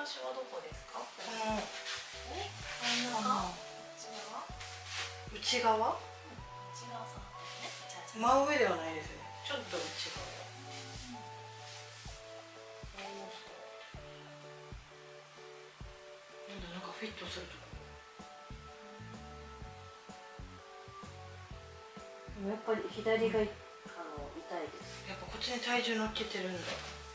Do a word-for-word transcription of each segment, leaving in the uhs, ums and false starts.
端はどこですか？この真ん中、 内側、 内側さんね。じゃあ真上ではないですね。ちょっと内側。なんかフィットするとこ。 でもやっぱり左が、あの痛いです。 やっぱこっちに体重乗っけてるんだ。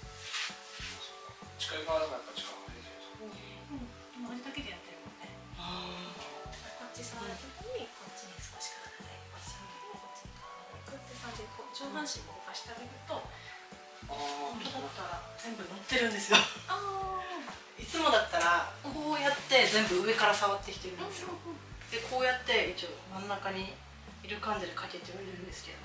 近い側だからやっぱ力が入れてる。 うん、同じだけでやってるもんね。こっち触るときにこっちに少し体がいく、こっち触るときにこっちに体がいくって感じで、こう上半身も動かしてあげると、 本当だったら全部乗ってるんですよ。 あいつもだったらこうやって全部上から触ってきてるんですよ。でこうやって一応真ん中にいる感じでかけてはいるんですけど、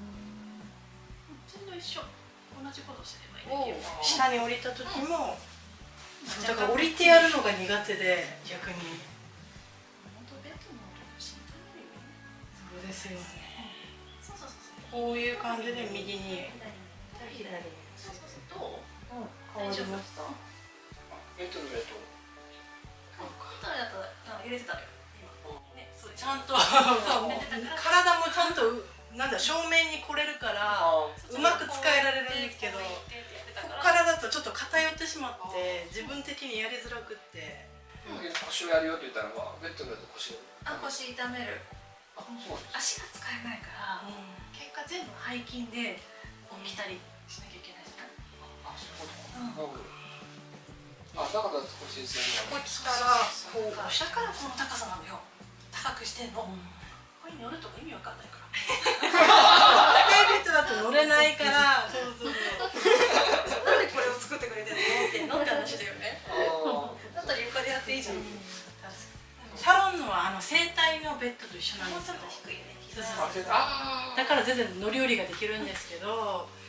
全部一緒、同じことすればいいだけ。 下に降りた時もだから降りてやるのが苦手で、逆に本当ベッドの音がしんどいよね。 そうですよね。 そうそうそうそう。 こういう感じで右に左に。そうそうそう。どう？ 変わりました。 ベッドの上と。 肩だと揺れてたよ。今。ね、そうちゃんとそう体もちゃんとなんだ正面に来れるからうまく使えられるんですけど、ここからだとちょっと偏ってしまって自分的にやりづらくって。 腰をやるよって言ったのはベッドの上で腰を。 あ、腰痛める。 あ、そうです。 足が使えないから、結果全部背筋で起きたりしなきゃいけないじゃない。 あ、そういうこと。あ、だから少しずつ。 こっちからこうだからこの高さなのよ。高くしてんの。ここに乗るとか意味わかんないから。 高いベッドだと乗れないから。そうそうそう。 なんでこれを作ってくれてるのってのって話だよね。だったら床でやっていいじゃん。 サロンのはあの整体のベッドと一緒なんですよ。 低いよね。 だから全然乗り降りができるんですけど、